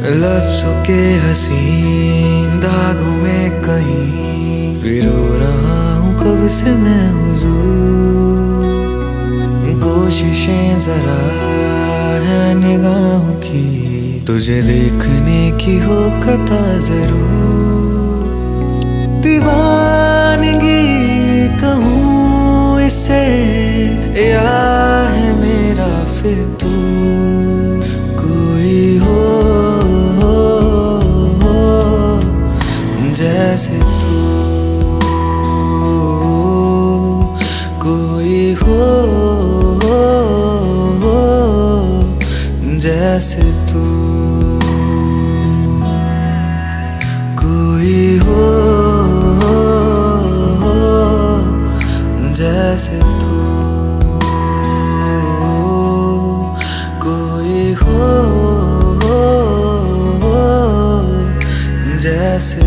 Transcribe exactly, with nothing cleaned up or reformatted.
लफ्ज़ों के हसीन दागों में कहीं भी रो रहा हूँ कब से मैं हुजूर। कोशिशें जरा है निगाहों की तुझे देखने की हो कता जरूर। दीवानगी कहूँ इसे या है मेरा फितूर। कोई हो जैसे तू, कोई हो जैसे तू, कोई हो जैसे तू, कोई हो जैसे